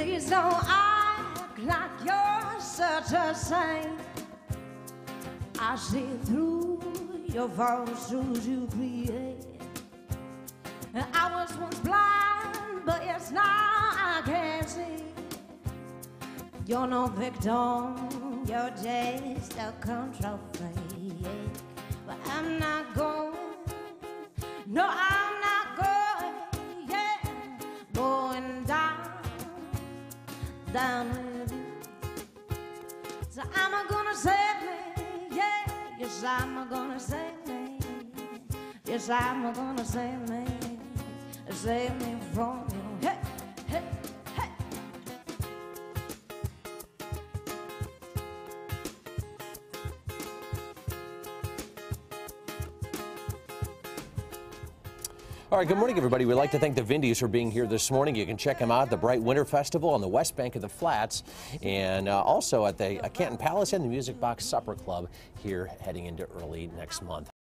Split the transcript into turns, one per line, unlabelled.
Please don't act like you're such a saint. I see through your false shoes you create. And I was once blind, but yes, now I can see. You're no victim, you're just a control freak. But I'm not going, no, I'm not going, yeah, going down with you. So I'm gonna save me, yeah, yes, I'm gonna save me, yes, I'm gonna save me from you, hey, hey, hey.
All right, good morning, everybody. We'd like to thank the Vindies for being here this morning. You can check them out at the Bright Winter Festival on the west bank of the Flats, and also at the Canton Palace and the Music Box Supper Club here heading into early next month.